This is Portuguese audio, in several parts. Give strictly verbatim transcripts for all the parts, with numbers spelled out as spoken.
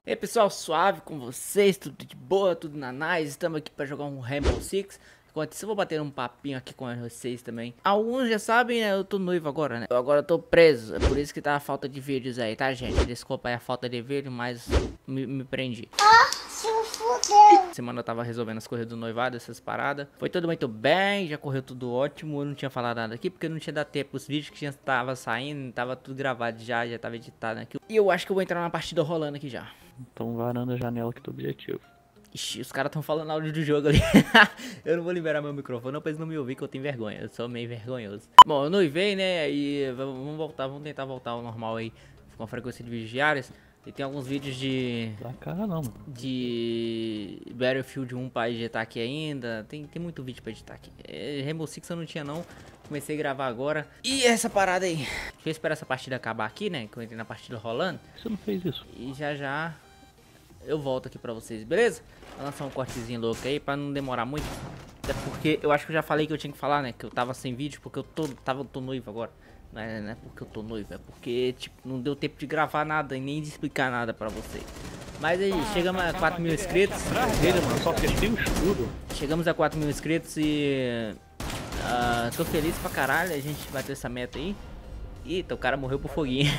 E aí pessoal, suave com vocês, tudo de boa, tudo na nice. Estamos aqui para jogar um Rainbow Six. Enquanto isso, eu vou bater um papinho aqui com vocês também. Alguns já sabem, né? Eu tô noivo agora, né? Eu agora tô preso. É por isso que tá a falta de vídeos aí, tá, gente? Desculpa aí a falta de vídeo, mas me, me prendi. Ah, se fudeu. Semana eu tava resolvendo as coisas do noivado, essas paradas. Foi tudo muito bem, já correu tudo ótimo. Eu não tinha falado nada aqui porque não tinha dado tempo. Os vídeos que já tava saindo, tava tudo gravado já, já tava editado aqui. E eu acho que eu vou entrar na partida rolando aqui já. Então varando a janela que é o objetivo. Ixi, os caras tão falando áudio do jogo ali. Eu não vou liberar meu microfone não, pra eles não me ouvir, que eu tenho vergonha. Eu sou meio vergonhoso. Bom, eu noivei, né? E vamos voltar, vamos tentar voltar ao normal aí, com a frequência de vídeos diários. E tem alguns vídeos de... Dá cara não, mano. De Battlefield um pra editar aqui ainda. Tem, tem muito vídeo pra editar aqui. É, Rainbow Six eu não tinha não. Comecei a gravar agora. E essa parada aí. Deixa eu esperar essa partida acabar aqui, né? Que eu entrei na partida rolando. Você não fez isso? E já já eu volto aqui pra vocês, beleza? Vou lançar um cortezinho louco aí pra não demorar muito. Até porque eu acho que eu já falei que eu tinha que falar, né? Que eu tava sem vídeo porque eu tô, tava, tô noivo agora. Não é, não é porque eu tô noivo, é porque tipo, não deu tempo de gravar nada e nem de explicar nada pra vocês. Mas aí, chegamos a quatro mil inscritos. Dele, mano, só fechei o escudo. Chegamos a quatro mil inscritos e... Uh, tô feliz pra caralho, a gente bateu essa meta aí. Eita, o cara morreu pro foguinho.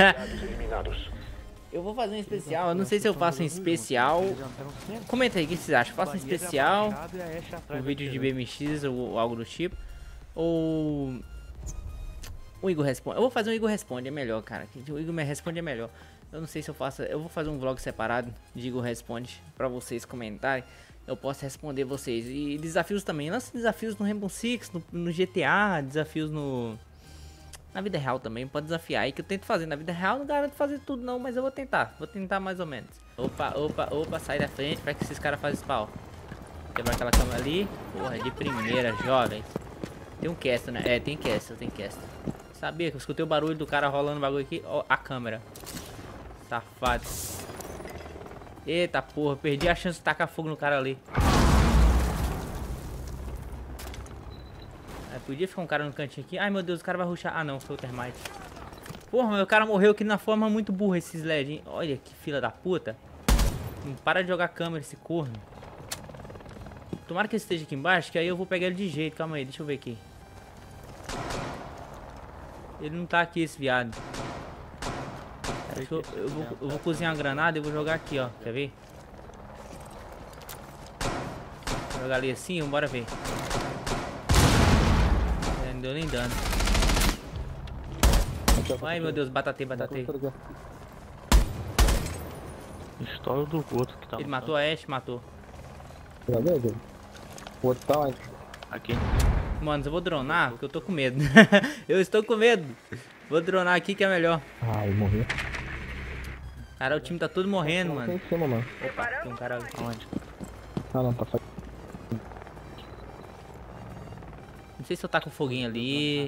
Eu vou fazer um especial, eu não sei se eu faço um especial. Comenta aí o que vocês acham. Faço um especial, um vídeo de B M X ou algo do tipo. Ou o Igor responde. Eu vou fazer um Igor responde, é melhor, cara. O Igor me responde é melhor. Eu não sei se eu faço. Eu vou fazer um vlog separado de Igor responde pra vocês comentarem. Eu posso responder vocês. E desafios também. Lança desafios no Rainbow Six, no, no G T A, desafios no... Na vida real também, pode desafiar aí que eu tento fazer. Na vida real não garanto fazer tudo não, mas eu vou tentar. Vou tentar mais ou menos. Opa, opa, opa, sai da frente para que esses caras fazem spawn. Quebrar aquela cama ali. Porra, de primeira, jovens. Tem um cast, né? É, tem cast, tem cast. Sabia que eu escutei o barulho do cara rolando o bagulho aqui. Ó, a câmera. Safado. Eita porra, perdi a chance de tacar fogo no cara ali. Podia ficar um cara no cantinho aqui. Ai meu Deus, o cara vai rushar. Ah não, foi o termite. Porra, meu cara morreu aqui na forma muito burra esses L E D, hein? Olha que fila da puta. Não para de jogar câmera esse corno. Tomara que ele esteja aqui embaixo, que aí eu vou pegar ele de jeito. Calma aí, deixa eu ver aqui. Ele não tá aqui, esse viado. Acho que eu, eu, vou, eu vou cozinhar uma granada e vou jogar aqui, ó. Quer ver? Vou jogar ali assim, bora ver. Não deu nem dano. Ai meu Deus, batatei, batatei. História do outro que tá. Ele matou a Ashe, matou. O outro tá onde? Aqui. Mano, eu vou dronar porque eu tô com medo. Eu estou com medo. Vou dronar aqui que é melhor. Ai, morreu. Cara, o time tá todo morrendo, mano. Tem em cima, mano. Opa, tem um cara ali. Aonde? Ah, não, tá fazendo. Não sei se eu tá com foguinho ali.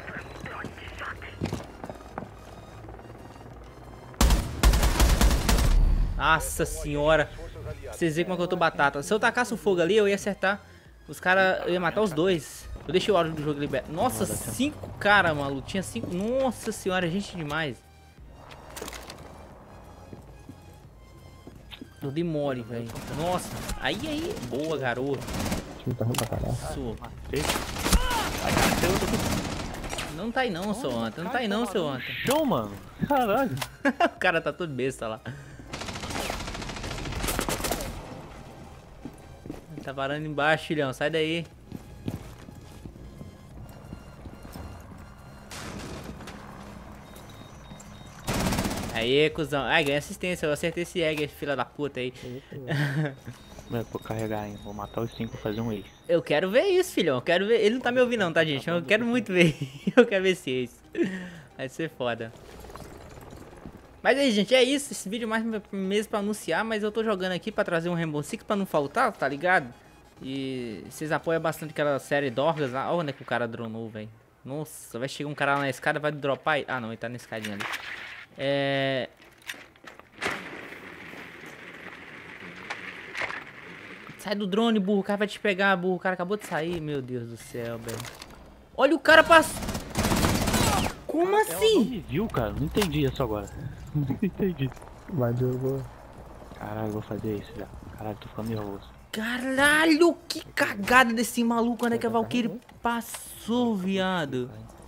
Nossa senhora. Vocês veem como é que eu tô batata. Se eu tacasse o fogo ali, eu ia acertar. Os caras, eu ia matar os dois. Eu deixei o áudio do jogo liberado. Nossa, cinco caras, maluco. Tinha cinco. Nossa senhora, gente demais. Eu demore, velho. Nossa. Aí, aí. Boa, garoto. O time tá ruim pra caralho. Sua. Ai, cara, tem outro Não tá aí não, seu anta. Não tá aí não, seu anta. chão, mano. Caralho. O cara tá todo besta lá. Tá varando embaixo, filhão. Sai daí. Aê, cuzão. Ai, ganhei assistência. Eu acertei esse egg, filha da puta aí. Mano, vou carregar, hein. Vou matar os cinco e fazer um ace. Eu quero ver isso, filhão. Eu quero ver. Ele não tá me ouvindo não, tá, gente? Eu quero muito ver. Eu quero ver esse ace. Vai ser foda. Mas aí, gente, é isso. Esse vídeo é mais mesmo pra anunciar, mas eu tô jogando aqui pra trazer um Rainbow Six pra não faltar, tá ligado? E vocês apoiam bastante aquela série Dorgas lá. Olha onde é que o cara dronou, velho. Nossa, vai chegar um cara lá na escada, vai dropar aí. Ah, não, ele tá na escadinha ali. É... Sai do drone, burro. O cara vai te pegar, burro. O cara acabou de sair. Meu Deus do céu, velho. Olha o cara passou. Como assim? Ela não me viu, cara. Não entendi isso agora. Não entendi. Vai, Diogo. Caralho, eu vou fazer isso já. Caralho, tô ficando nervoso. Caralho, que cagada desse maluco. Onde é que a Valkyrie passou, viado?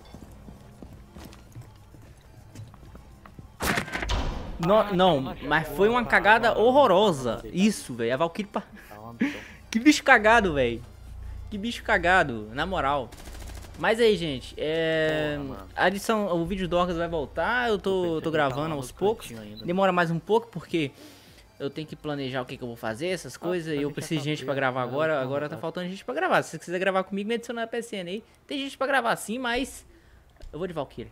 Não, não, mas foi uma cagada horrorosa. Isso, velho. A Valkyrie... Pa... Que bicho cagado, velho. Que bicho cagado, na moral. Mas aí, gente, é... a edição, o vídeo do Orcas vai voltar. Eu tô, tô gravando aos poucos. Demora mais um pouco porque eu tenho que planejar o que, que eu vou fazer, essas coisas. E eu preciso de gente pra gravar agora. Agora tá faltando gente pra gravar. Se você quiser gravar comigo, me adiciona na P S N aí. Tem gente pra gravar sim, mas eu vou de Valkyrie.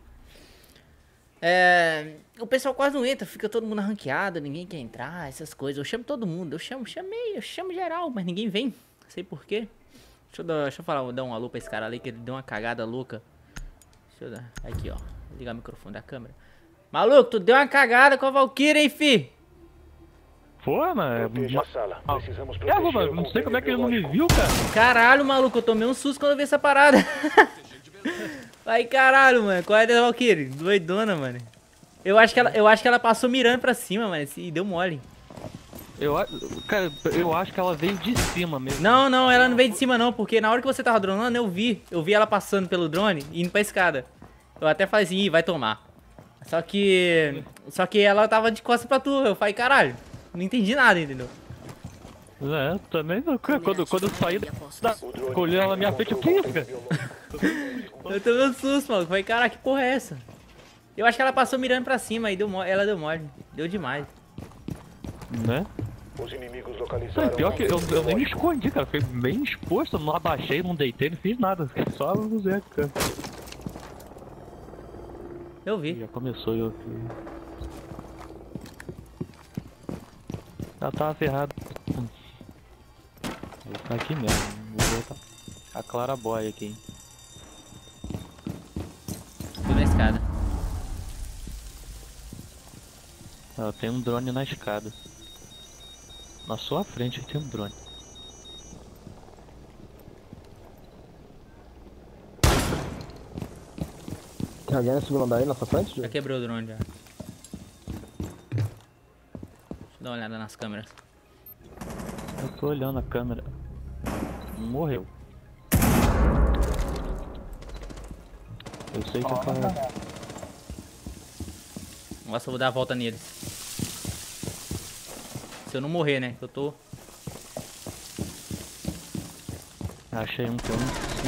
É... O pessoal quase não entra, fica todo mundo ranqueado, ninguém quer entrar, essas coisas. Eu chamo todo mundo, eu chamo, chamei, eu chamo geral, mas ninguém vem. Não sei porquê. Deixa eu, dar, deixa eu falar, vou dar um alô pra esse cara ali, que ele deu uma cagada louca. Deixa eu dar, aqui ó, vou ligar o microfone da câmera. Maluco, tu deu uma cagada com a Valkyrie, hein, fi? Pô, mano. É, mano, não sei como é que ele não me viu, cara. Caralho, maluco, eu tomei um susto quando eu vi essa parada. Ai, caralho, mano, qual é da Valkyrie? Doidona, mano. Eu acho que ela, eu acho que ela passou mirando pra cima, mano, e deu mole. Eu, cara, eu acho que ela veio de cima mesmo. Não, não, ela não veio de cima não, porque na hora que você tava dronando, eu vi. Eu vi ela passando pelo drone e indo pra escada. Eu até falei assim, ih, vai tomar. Só que... Só que ela tava de costas pra tu. Eu falei, caralho, não entendi nada, entendeu? É, também não. Quando, quando eu saí da... Colheu ela na minha frente, o que é isso, cara? Eu tomei um susto, mano. Eu falei, caralho, que porra é essa? Eu acho que ela passou mirando pra cima e deu mole. Ela deu mole. Deu demais. Né? Os inimigos localizaram. É, pior que eu, eu nem me escondi, cara. Fiquei bem exposto, não abaixei, não deitei, não fiz nada. Só o Zé, cara. Eu vi. Já começou, eu vi. Ela tava ferrada. Vou ficar aqui mesmo. Vou voltar. A Clara Boy aqui, hein. Fui na escada. Ela tem um drone na escada. Na sua frente tem um drone. Tem alguém na segunda andar aí na sua frente? Já quebrou o drone já. Deixa eu dar uma olhada nas câmeras. Eu tô olhando a câmera. Morreu. Eu sei que eu tô... Nossa, eu vou dar a volta neles. Se eu não morrer, né? Eu tô... Achei um que eu não sei.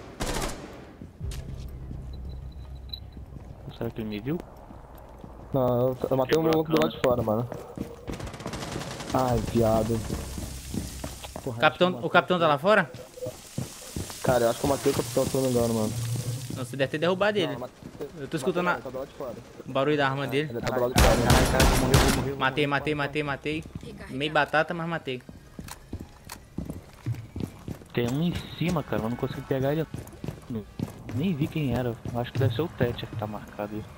Será que ele me viu? Não, eu, eu matei um maluco do lado de fora, mano. Ai, viado. Porra, O capitão, o capitão tá lá fora? Cara, eu acho que eu matei o capitão, se eu não me engano, mano. Não, você deve ter derrubado ele. Não, matei- Eu tô escutando a- Tá do lado de fora. o barulho da arma dele. Ele tá do lado de fora. Caralho, cara, vou morrer, vou morrer. Matei, matei, matei, matei. Meio batata, mas matei. Tem um em cima, cara, eu não consegui pegar ele. Nem vi quem era. Acho que deve ser o Tete que tá marcado aí.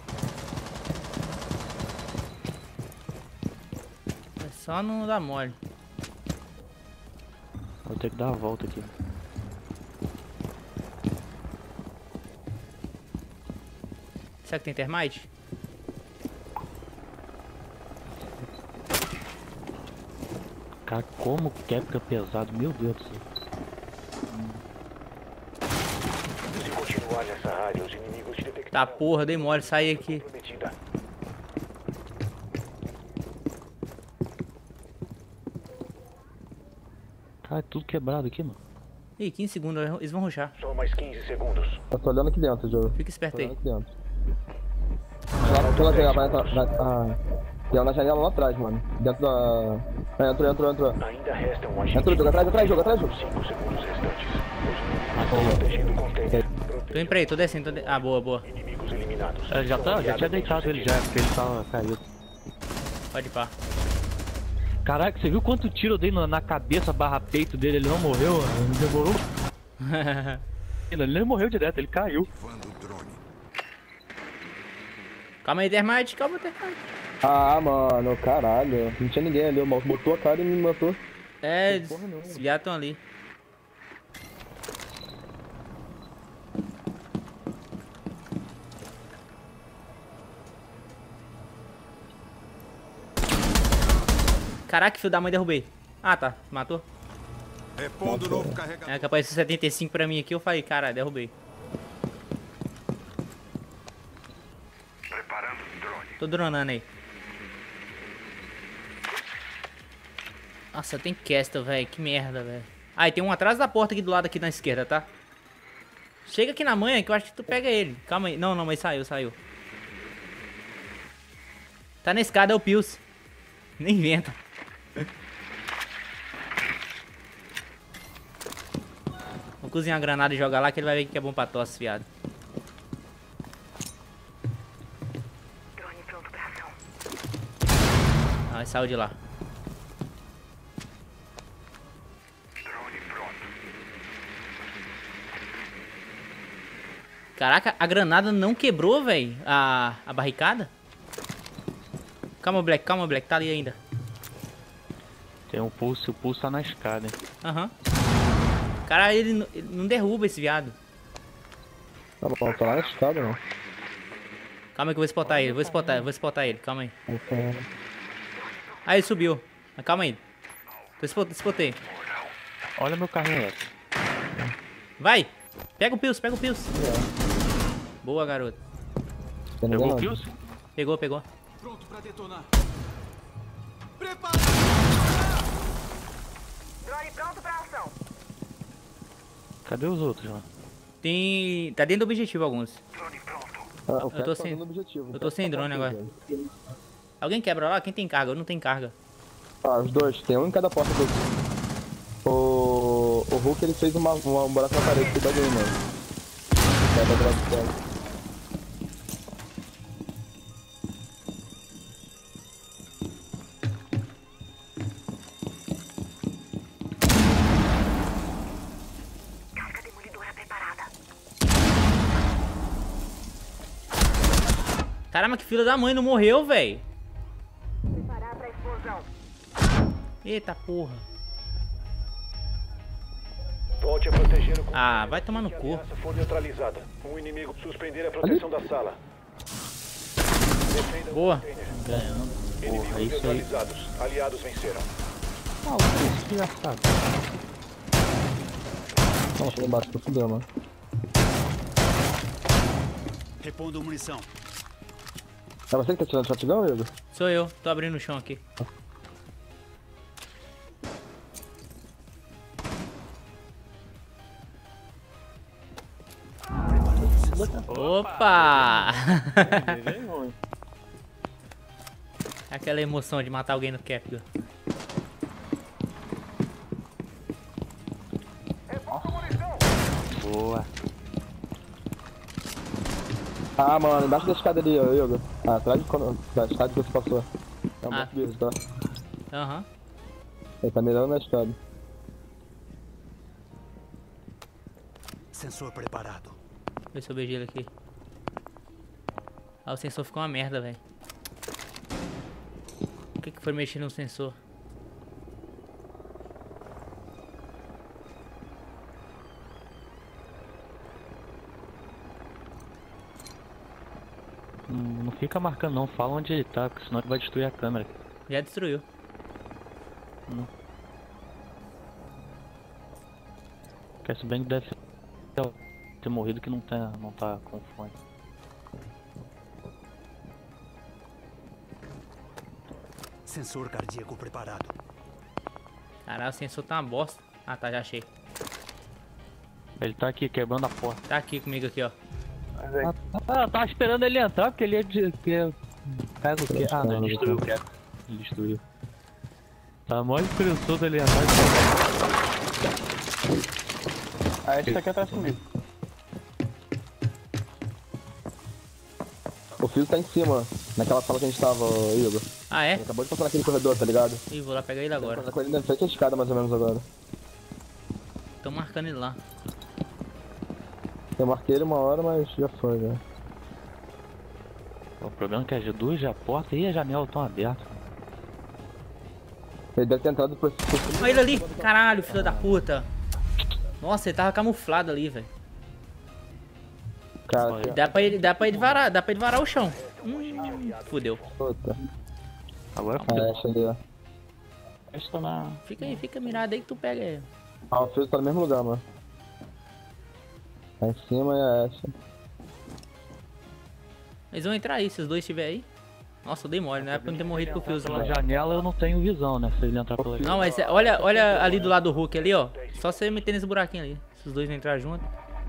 É só não dar mole. Vou ter que dar a volta aqui. Será que tem termite? Cara, como quebra pesado, meu Deus do céu. Se continuar nessa área, os inimigos te detectarão. Tá porra, dei mole, saí aqui. Comprometida. Cara, é tudo quebrado aqui, mano. Ih, quinze segundos, eles vão rushar. Só mais quinze segundos. Eu tô olhando aqui dentro, Joe. Fica esperto Tô aí. olhando aqui dentro. Lá, pela janela, vai entrar. Vai, ah, tem na janela lá atrás, mano. Dentro da. É, entrou, entrou, entrou. Ainda resta um agente. Entrou, jogo atrás, atrás, jogo atrás, jogo. cinco segundos restantes. Os inimigos protegendo o container. Tô indo pra aí, tô descendo, tô de... Ah, boa, boa. Inimigos eliminados. É, já tá, já tinha deitado ele já, porque ele tava caído. Pode ir pá. Caraca, você viu quanto tiro eu dei na, na cabeça barra peito dele? Ele não morreu, mano. Demorou. Ele nem morreu direto, ele caiu. Calma aí, termite, calma, termite. Ah, mano, caralho. Não tinha ninguém ali, o maluco botou a cara e me matou. É, Porra, não. os viados estão ali. Caraca, filho da mãe, derrubei. Ah, tá. Matou? Repondo o novo carregador. É que apareceu setenta e cinco pra mim aqui, eu falei, caralho, derrubei. Preparando drone. Tô dronando aí. Nossa, tem Castle, velho. Que merda, velho. Ah, e tem um atrás da porta aqui do lado aqui na esquerda, tá? Chega aqui na manhã que eu acho que tu pega ele. Calma aí. Não, não, mas saiu, saiu. Tá na escada, é o Pius. Nem inventa. Vou cozinhar uma granada e jogar lá que ele vai ver que é bom pra tosse, viado. Drone pronto pra ação. Ah, ele saiu de lá. Drone pronto. Caraca, a granada não quebrou, velho. A, a barricada. Calma, Black, calma, Black. Tá ali ainda. Tem um pulso, o pulso tá na escada, hein. Aham. Uhum. Cara, ele, n- ele não derruba esse viado. Tá bom, tá lá na escada, não. Calma aí que eu vou spotar ele, vou spotar, vou spotar ele, calma aí. Ok. Ah, ele subiu. Mas calma aí. Tô spot- spotei. Olha meu carrinho aí. Vai! Pega o Pius, pega o Pius. Boa, garoto. Tem ninguém Pegou o não. Kills? Pegou, pegou. Pronto pra detonar. Drone pronto pra ação. Cadê os outros lá? Tem... Tá dentro do objetivo alguns. Ah, o Eu Cap tô tá sem- dando objetivo. eu tô sem drone agora. Alguém quebra lá? Quem tem carga? Eu não tenho carga. Ah, os dois. Tem um em cada porta do... O... O Hulk, ele fez uma, uma, um buraco na parede que bagulho, mano. Quebra atrás do pé. Carga demolidora preparada. Caramba, que filha da mãe, não morreu, velho. Preparar pra explosão. Eita porra. Volte a proteger o Ah, vai tomar no que a cu. ameaça for neutralizada. O inimigo suspender a proteção da sala. Defenda o Boa. container. Ganhando. Inimigos Porra, isso aí. neutralizados. Aliados venceram. Ah, o que desgraçado. Não, chega embaixo, pra fuder, mano. Repondo munição. É você que tá tirando shotgun, Igor? Sou eu, tô abrindo o chão aqui. Opa! Aquela emoção de matar alguém no Capga. Boa. Ah, mano, embaixo da escada ali, ó, Igor. Ah, atrás de quando- da escada que você passou. É um Ah. monte de vírus, tá? Aham. Ele tá mirando na escada. Sensor preparado. Vê se eu vejo ele aqui. Ah, o sensor ficou uma merda, velho. O que que foi mexer no sensor? Não, não fica marcando não, fala onde ele tá, porque senão ele vai destruir a câmera. Já destruiu. Quer se bem que deve ter, ter morrido que não tá, não tá com fone. Sensor cardíaco preparado. Caralho, o sensor tá uma bosta. Ah, tá, já achei. Ele tá aqui quebrando a porta. Tá aqui comigo aqui, ó. Ah, eu tava esperando ele entrar, porque ele ia de... Que ia... Pega o quê? Ah, não, ele destruiu o quê? Ele destruiu. Tá mó preguiçoso ele entrar. Ah, esse tá aqui atrás comigo. O fio tá em cima, naquela sala que a gente tava, ô, Igor. Ah, é? Ele acabou de passar naquele corredor, tá ligado? Ih, vou lá pegar ele agora. Tá com ele na frente da escada, mais ou menos, agora. Tô marcando ele lá. Eu marquei ele uma hora, mas já foi, né? O problema é que as duas a porta e a janela estão abertas. Ele deve ter entrado por... por... Olha ele ali! Caralho, filho da puta! Nossa, ele tava camuflado ali, velho. Cara, Dá pra ele, dá pra ele varar, dá pra ele varar o chão. Hum, fudeu. puta. Agora Ah, fodeu. é, achei ali, ó. Esta na... Fica aí, fica mirado aí que tu pega aí. Ah, o Fuse tá no mesmo lugar, mano. Tá em cima e a Ashe. Eles vão entrar aí, se os dois estiverem aí. Nossa, eu dei mole, não é pra não ter morrido com o Fuse. Pela janela eu não tenho visão, né? Se ele entrar pela janela. Não, mas é- olha, olha ali do lado do Hulk ali, ó. Só você meter nesse buraquinho ali. Se os dois não entrar junto.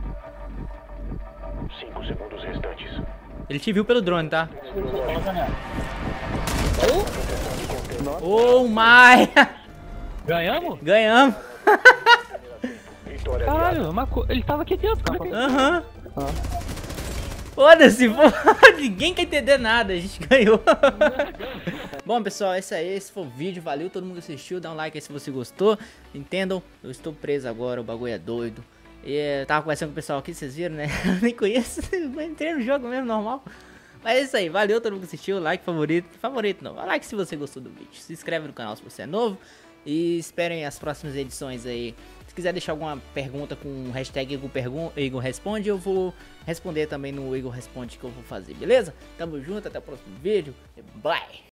Cinco segundos restantes. Ele te viu pelo drone, tá? Oh my! Ganhamos? Ganhamos! Vitória Caralho, uma co... ele tava aqui dentro, como é que... Aham. Foda-se, pô. Ninguém quer entender nada, a gente ganhou. Bom, pessoal, esse aí, esse foi o vídeo. Valeu todo mundo que assistiu. Dá um like aí se você gostou. Entendam, eu estou preso agora, o bagulho é doido. E eu tava conversando com o pessoal aqui, vocês viram, né? Eu nem conheço, eu entrei no jogo mesmo, normal. Mas é isso aí, valeu todo mundo que assistiu. Like, favorito. Favorito não, like se você gostou do vídeo. Se inscreve no canal se você é novo. E esperem as próximas edições aí. Se quiser deixar alguma pergunta com hashtag Igor, Pergun Igor Responde, eu vou responder também no Igor Responde que eu vou fazer, beleza? Tamo junto, até o próximo vídeo. Bye!